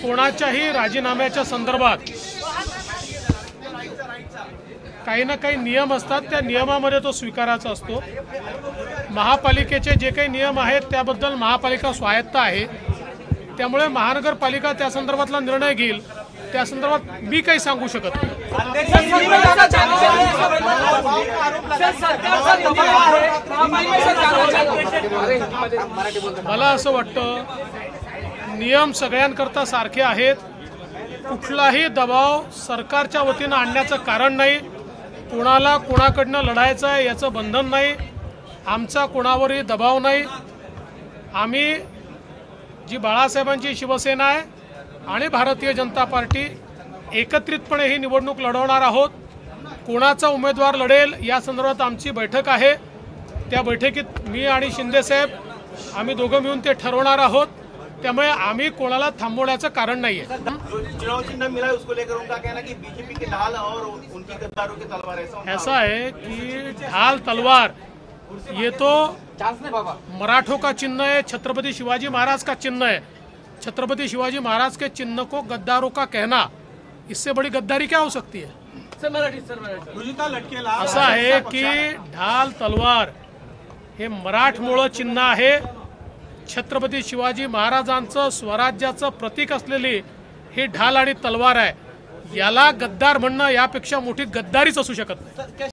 कोणाच्याही राजीनाम्याच्या संदर्भात काही ना काही नियम असतात, त्या नियमामध्ये तो स्वीकारायचा असतो। महापालिकेचे जे काही नियम आहेत त्याबद्दल महापालिका स्वायत्त आहे, त्यामुळे महानगरपालिका त्या संदर्भातला निर्णय घेईल, त्या संदर्भात मी काही सांगू शकत नाही। मला असं वाटतं नियम सगळ्यांकरता सारखे आहेत, कुठलाही दबाव सरकारच्या वतीनं आणण्याचं कारण नाही, कोणाला कोणाकडनं लढायचं आहे याचं बंधन नाही, आमचा कोणावरही दबाव नाही। आम्ही जी बाळासाहेबांची शिवसेना आहे आणि भारतीय जनता पार्टी एकत्रितपणे ही निवडणूक लढवणार आहोत। कोणाचा उमेदवार लढेल या संदर्भात आमची बैठक आहे, त्या बैठकीत मी आणि शिंदे साहेब आम्ही दोघं मिळून ते ठरवणार आहोत, त्यामुळे आम्ही कोणाला थांबवण्याचं कारण नाहीये। चुनाव चिन्ह मिला है उसको लेकर उनका कहना कि बीजेपी की ढाल और उनकी गद्दारों की तलवार ऐसा है कि ढाल तलवार ये तो मराठों का चिन्ह है, छत्रपति शिवाजी महाराज का चिन्ह है। छत्रपति शिवाजी महाराज के चिन्ह को गद्दारों का कहना, इससे बड़ी गद्दारी क्या हो सकती है? ऐसा है कि ढाल तलवार हे मराठमोळं चिन्ह आहे, छत्रपती शिवाजी महाराजांचं स्वराज्याचं प्रतीक असलेली ही ढाल आणि तलवार आहे, याला गद्दार म्हणणं यापेक्षा मोठी गद्दारीच असू शकत नाही।